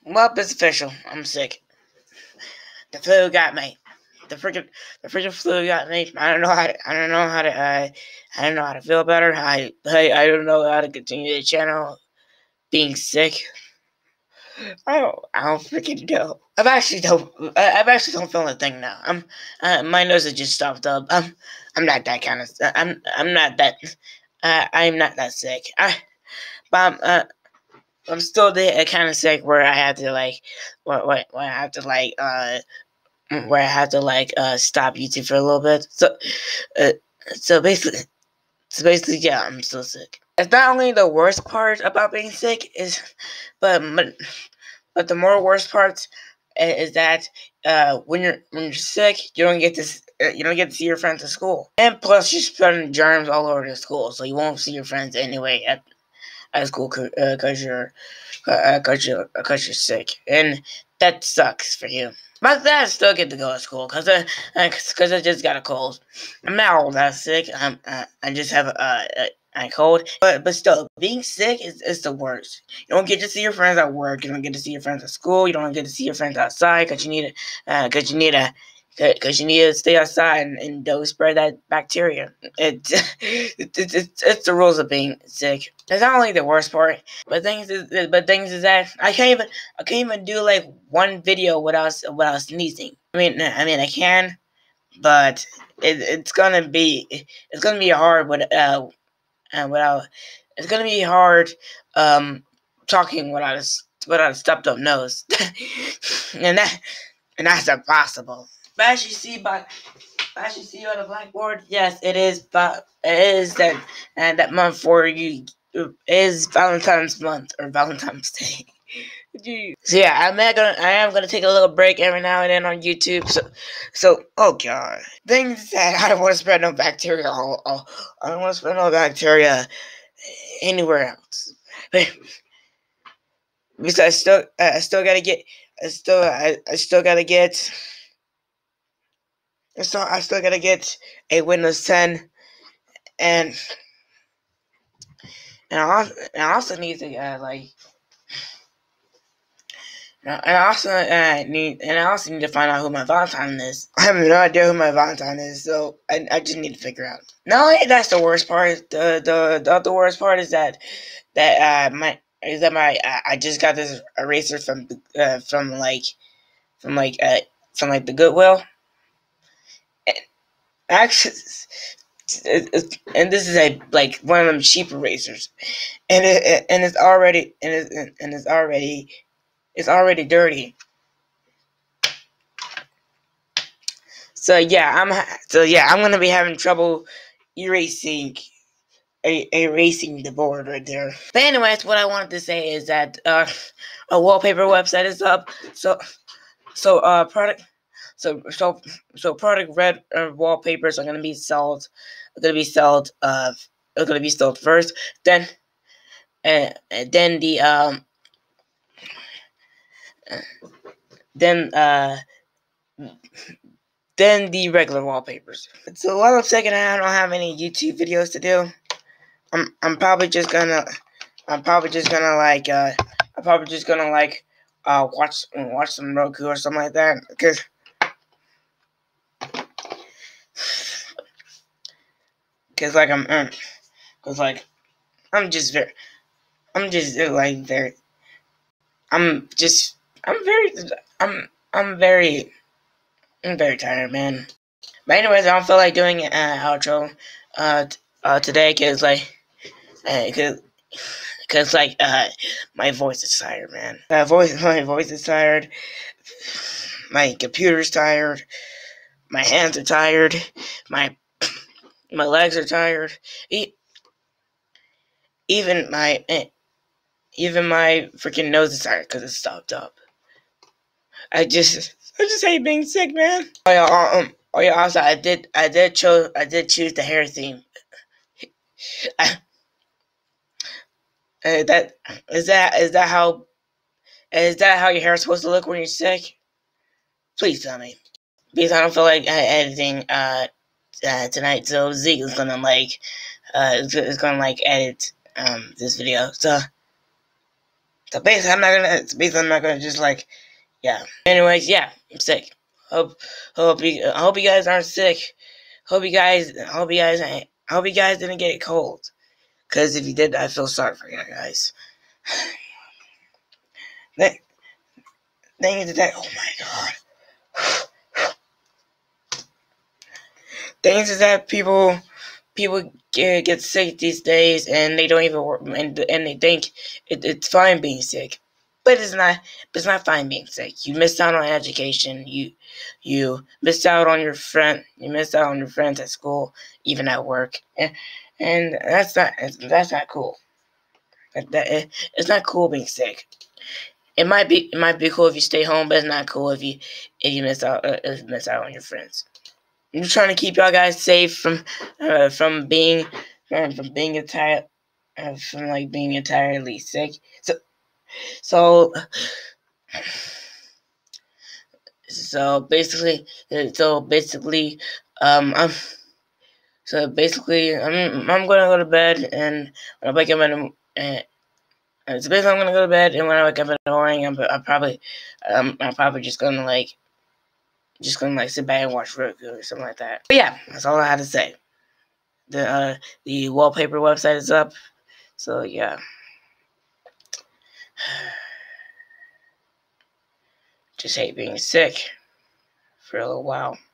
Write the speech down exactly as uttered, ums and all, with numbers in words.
Well, it's official. I'm sick. The flu got me. The freaking, the freaking flu got me. I don't know how. To, I don't know how to. Uh, I don't know how to feel better. I, I, I don't know how to continue the channel. Being sick. I don't. I don't freaking know. I've actually don't. I, I've actually don't feel a thing now. I'm. Uh, my nose is just stopped up. I'm. I'm not that kind of. I'm. I'm not that. Uh, I'm not that sick. I. But I'm. Uh, I'm still the kind of sick where I have to like. Where, where, where I have to like. Uh. Where I have to like. Uh. Stop YouTube for a little bit. So. Uh. So basically. So basically, yeah, I'm still sick. It's not only the worst part about being sick is, but but, but the more worst part is that uh, when you're when you're sick, you don't get to uh, you don't get to see your friends at school, and plus you're spreading germs all over the school, so you won't see your friends anyway at at school because uh, you're because uh, you're because you're sick, and that sucks for you. But I still get to go to school because I, because I just got a cold. I'm not all that sick. I'm, uh, I just have a, a, a cold. But but still, being sick is, is the worst. You don't get to see your friends at work. You don't get to see your friends at school. You don't get to see your friends outside because you need to, because uh, you need to, because you need to stay outside and, and don't spread that bacteria. It, it, it, it's it's the rules of being sick. That's not only the worst part, but things is but things is that I can't even I can't even do like one video without without sneezing. I mean I mean I can, but it, it's gonna be it's gonna be hard with uh, uh without it's gonna be hard um talking without a without a stuffed up nose, and that and that's impossible. But as you see by as you see on the blackboard, yes, it is. But it is that and that month for you is Valentine's month or Valentine's Day. So yeah, I'm not gonna. I am gonna take a little break every now and then on YouTube. So, so oh god, things that I don't want to spread no bacteria. All, all, I don't want to spread no bacteria anywhere else. But because I still, I still gotta get. I still, I, I still gotta get. I still, I still gotta get a Windows ten, and and I also, and I also need to uh, like. And I also uh, need, and I also need to find out who my Valentine is. I have no idea who my Valentine is, so I, I just need to figure out. Not only that's the worst part. The the the other worst part is that that uh my is that my uh, I just got this eraser from uh, from like from like uh from like the Goodwill. And actually, it, it, and this is a like one of them cheap erasers, and it and it's already and it and it's already it's already dirty. So yeah, I'm so yeah, I'm gonna be having trouble erasing a, erasing the board right there. But anyways, what I wanted to say is that uh, a wallpaper website is up. So so uh product so so so product red uh, wallpapers are gonna be sold. Are gonna be sold. Uh, are gonna be sold first. Then uh, then the um then uh. Then the regular wallpapers. So while I'm sick and I don't have any YouTube videos to do, I'm I'm probably just gonna I'm probably just gonna like uh I'm probably just gonna like uh watch watch some Roku or something like that because because like I'm because like I'm just very I'm just like very I'm just I'm very I'm I'm very I'm very tired, man. But anyways, I don't feel like doing an uh, outro uh, t- uh today because like because. Uh, Cause like uh, my voice is tired, man. My voice, my voice is tired. My computer's tired. My hands are tired. My my legs are tired. E- even my eh, even my freaking nose is tired because it's stopped up. I just I just hate being sick, man. Oh yeah, uh, um, oh yeah. Also, I did I did choose I did choose the hair theme. I, uh, that is that is that how is that how your hair is supposed to look when you're sick? Please tell me. Because I don't feel like uh, editing uh, uh, tonight, so Zeke is gonna like uh, is, is gonna like edit um this video. So So basically, I'm not gonna. So basically, I'm not gonna just like, yeah. Anyways, yeah, I'm sick. Hope, hope you, I hope you guys aren't sick. Hope you guys, hope you guys, I hope you guys didn't get a cold. Cause if you did, I feel sorry for you guys. That, thing is that, oh my god. Things is that people, people get, get sick these days, and they don't even work, and and they think it, it's fine being sick, but it's not. It's not fine being sick. You missed out on education. You, you missed out on your friend. You missed out on your friends at school, even at work, and and that's not that's not cool. That, that it's not cool being sick. It might be it might be cool if you stay home, but it's not cool if you if you miss out uh, if you miss out on your friends. I'm just trying to keep y'all guys safe from uh, from being from, from being entire uh, from like being entirely sick. So so so basically so basically um I'm so basically I'm I'm gonna go to bed, and when I wake up in the uh, so basically I'm gonna go to bed, and when I wake up in the morning, I'm, I'm probably um I'm probably just gonna like just gonna like sit back and watch Roku or something like that. But yeah, that's all I had to say. The uh, the wallpaper website is up, so yeah. Just hate being sick for a little while.